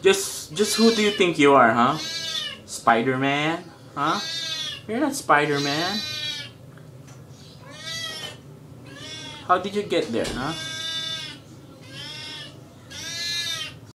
Just who do you think you are, huh? Spider-Man? Huh? You're not Spider-Man. How did you get there, huh?